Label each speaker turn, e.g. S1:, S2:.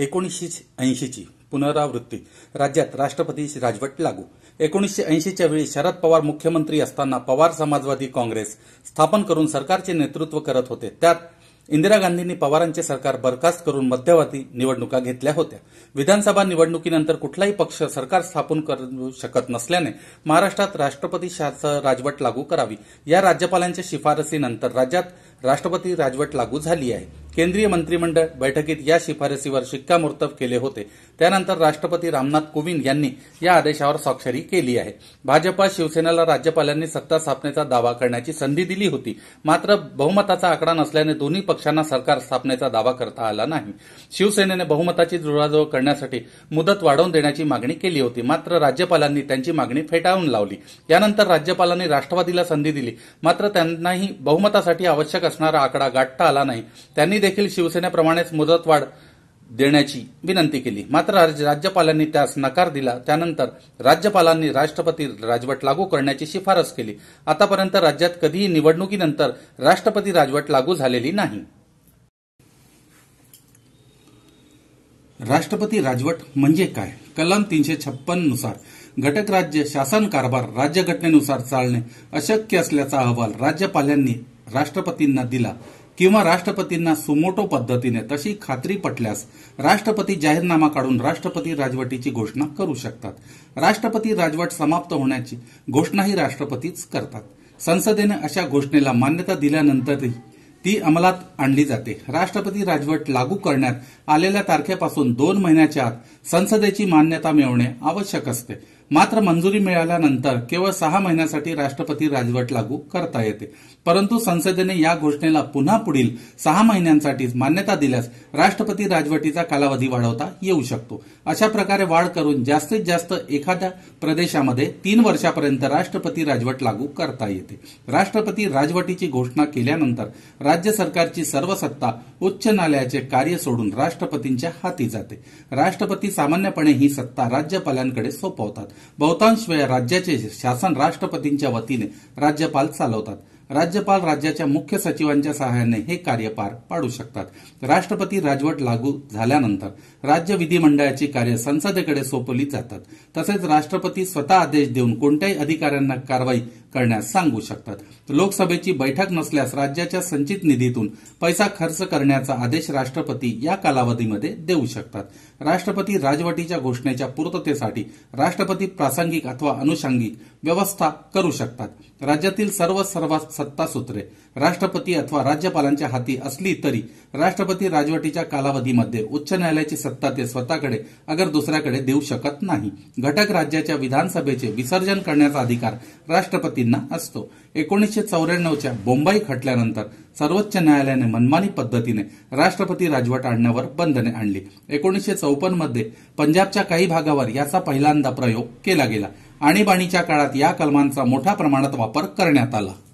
S1: 1980ची पुनरावृत्ती, राज्यात राष्ट्रपती राजवट लागू। 1980च्या वेळी शरद पवार मुख्यमंत्री असताना पवार समाजवादी काँग्रेस स्थापन करून सरकारचे नेतृत्व करत होते। त्यात इंदिरा गांधींनी पवारांचे सरकार बरखास्त करून मध्यवर्ती निवडणुका घेतल्या होत्या। विधानसभा निवडणुकीनंतर कुठलाही पक्ष सरकार स्थापन करू शकत नसल्याने महाराष्ट्रात राष्ट्रपती राजवट लागू करावी या राज्यपालांच्या शिफारसीनंतर राज्यात राष्ट्रपती राजवट लागू झाली आहे। केंद्रीय मंत्रिमंडळ बैठकीत या शिफारसीवर शिक्कामोर्तब केले होते। त्यानंतर राष्ट्रपती रामनाथ कोविंद यांनी या आदेशावर स्वाक्षरी केली आहे। भाजपा शिवसेनेला राज्यपालांनी सत्ता स्थापनेचा दावा करण्याची संधी दिली होती, मात्र बहुमताचा आकडा नसल्याने दोन्ही पक्षांना सरकार स्थापनेचा दावा करता आला नाही। शिवसेनेने बहुमताची जुळवाजुळव करण्यासाठी मुदत वाढवून देण्याची मागणी केली होती, मात्र राज्यपालांनी त्यांची मागणी फेटाळून लावली। यानंतर राज्यपालांनी राष्ट्रवादीला संधी दिली, मात्र त्यांनाही बहुमतासाठी आवश्यक असणारा आकडा गाठता आला नाही। त्यांनी देखील शिवसेनेप्रमाणेच मुदतवाढ देण्याची विनंती केली, मात्र राज्यपालांनी त्यास नकार दिला। त्यानंतर राज्यपालांनी राष्ट्रपती राजवट लागू करण्याची शिफारस केली। आतापर्यंत राज्यात कधीही निवडणुकीनंतर राष्ट्रपती राजवट लागू झालेली नाही। राष्ट्रपती राजवट म्हणजे काय? कलम 356 नुसार घटक राज्य शासन कारभार राज्यघटनेनुसार चालणे अशक्य असल्याचा अहवाल राज्यपालांनी राष्ट्रपतींना दिला किंवा राष्ट्रपतींना सुमोटो पद्धतीने तशी खात्री पटल्यास राष्ट्रपती जाहीरनामा काढून राष्ट्रपती राजवटीची घोषणा करू शकतात। राष्ट्रपती राजवट समाप्त होण्याची घोषणाही राष्ट्रपतीच करतात। संसदेने अशा घोषणेला मान्यता दिल्यानंतरही ती अंमलात आणली जाते। राष्ट्रपती राजवट लागू करण्यात आलेल्या तारखेपासून 2 महिन्याच्या आत संसदेची मान्यता मिळवणे आवश्यक असते, मात्र मंजुरी मिळाल्यानंतर केवळ 6 महिन्यासाठी राष्ट्रपती राजवट लागू करता येते। परंतु संसदेने या घोषणेला पुन्हा पुढील 6 महिन्यांसाठी मान्यता दिल्यास राष्ट्रपती राजवटीचा कालावधी वाढवता येऊ शकतो। अशा प्रकारे वाढ करून जास्तीत जास्त एखाद्या प्रदेशामध्ये 3 वर्षापर्यंत राष्ट्रपती राजवट लागू करता येते। राष्ट्रपती राजवटीची घोषणा केल्यानंतर राज्य सरकारची सर्व सत्ता उच्च न्यायालयाचे कार्य सोडून राष्ट्रपतींच्या हाती जाते। राष्ट्रपती सामान्यपणे ही सत्ता राज्यपालांकडे सोपवतात। बहुतांश वेळा राज्याचे शासन राष्ट्रपतींच्या वतीने राज्यपाल चालवतात। राज्यपाल राज्याच्या मुख्य सचिवांच्या सहाय्याने हे कार्य पार पाडू शकतात। राष्ट्रपती राजवट लागू झाल्यानंतर राज्य विधिमंडळाची कार्य संसदेकडे सोपवली जातात। तसेच राष्ट्रपती स्वतः आदेश देऊन कोणत्याही अधिकाऱ्यांना कारवाई करण्यास सांगू शकतात। लोकसभेची बैठक नसल्यास राज्याच्या संचित निधीतून पैसा खर्च करण्याचा आदेश राष्ट्रपती या कालावधीमध्ये देऊ शकतात। राष्ट्रपती राजवटीच्या घोषणेच्या पूर्ततेसाठी राष्ट्रपती प्रासंगिक अथवा अनुषंगिक व्यवस्था करू शकतात। राज्यातील सर्व सत्ता सूत्रे राष्ट्रपती अथवा राज्यपालांच्या हाती असली तरी राष्ट्रपती राजवटीच्या कालावधीमध्ये उच्च न्यायालयाची सत्ता ते स्वतःकडे अगर दुसऱ्याकडे देऊ शकत नाही। घटक राज्याच्या विधानसभेचे विसर्जन करण्याचा अधिकार राष्ट्रपतींना असतो। 1994च्या बोंबाई खटल्यानंतर सर्वोच्च न्यायालयाने मनमानी पद्धतीने राष्ट्रपती राजवट आणण्यावर बंधने आणली। 1954 मध्ये पंजाबच्या काही भागावर याचा पहिल्यांदा प्रयोग केला गेला। आणीबाणीच्या काळात या कलमांचा मोठ्या प्रमाणात वापर करण्यात आला।